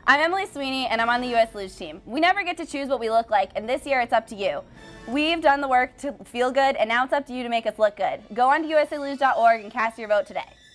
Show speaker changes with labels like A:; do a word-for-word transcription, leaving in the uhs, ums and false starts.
A: I'm Emily Sweeney, and I'm on the U S Luge team. We never get to choose what we look like, and this year it's up to you. We've done the work to feel good, and now it's up to you to make us look good. Go on to U S A luge dot org and cast your vote today.